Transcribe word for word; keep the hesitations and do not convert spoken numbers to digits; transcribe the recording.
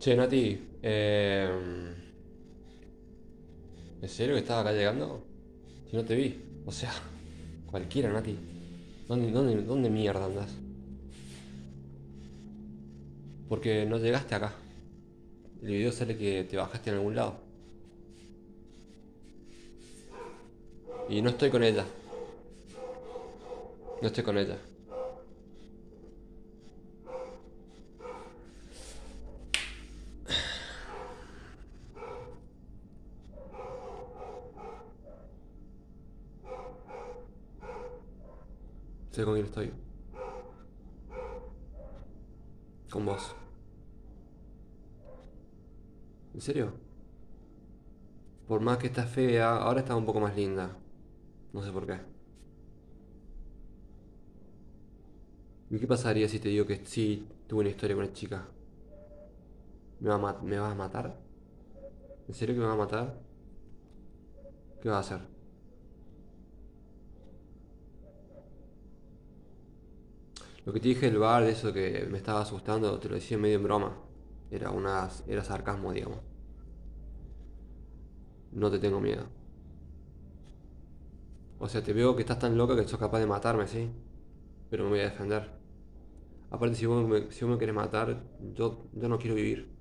Che, Nati, eh, ¿en serio que estaba acá llegando? Si no te vi. O sea, cualquiera, Nati. ¿Dónde, dónde, dónde mierda andas? Porque no llegaste acá. El video sale que te bajaste en algún lado. Y no estoy con ella. No estoy con ella. Sé con quién estoy. Con vos. ¿En serio? Por más que estás fea, ahora está un poco más linda. No sé por qué. ¿Y qué pasaría si te digo que sí tuve una historia con una chica? ¿Me, va a ma- ¿Me vas a matar? ¿En serio que me vas a matar? ¿Qué vas a hacer? Lo que te dije del bar, de eso que me estaba asustando, te lo decía medio en broma. Era una, era sarcasmo, digamos. No te tengo miedo. O sea, te veo que estás tan loca que sos capaz de matarme, ¿sí? Pero me voy a defender. Aparte, si vos me, si vos me querés matar, yo, yo no quiero vivir.